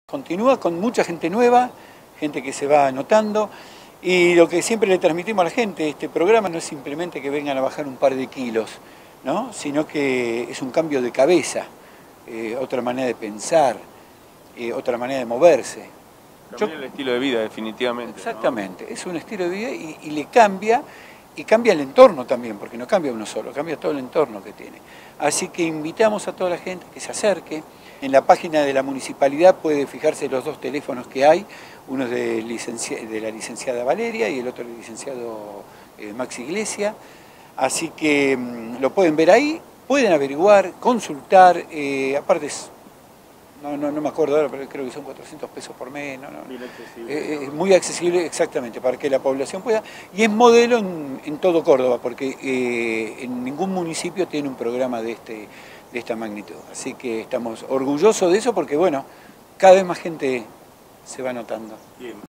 Continúa con mucha gente nueva, gente que se va anotando, y lo que siempre le transmitimos a la gente, este programa no es simplemente que vengan a bajar un par de kilos, ¿no? Sino que es un cambio de cabeza, otra manera de pensar, otra manera de moverse. Cambia el estilo de vida, definitivamente. Exactamente, ¿no? Es un estilo de vida y le cambia, y cambia el entorno también, porque no cambia uno solo, cambia todo el entorno que tiene. Así que invitamos a toda la gente que se acerque. En la página de la municipalidad puede fijarse los dos teléfonos que hay, uno es de la licenciada Valeria y el otro del licenciado Max Iglesia. Así que lo pueden ver ahí, pueden averiguar, consultar, aparte no me acuerdo ahora, pero creo que son 400 pesos por mes. Bien accesible. Es muy accesible, exactamente, para que la población pueda. Y es modelo en todo Córdoba, porque en ningún municipio tiene un programa de esta magnitud. Así que estamos orgullosos de eso porque, bueno, cada vez más gente se va notando. Bien.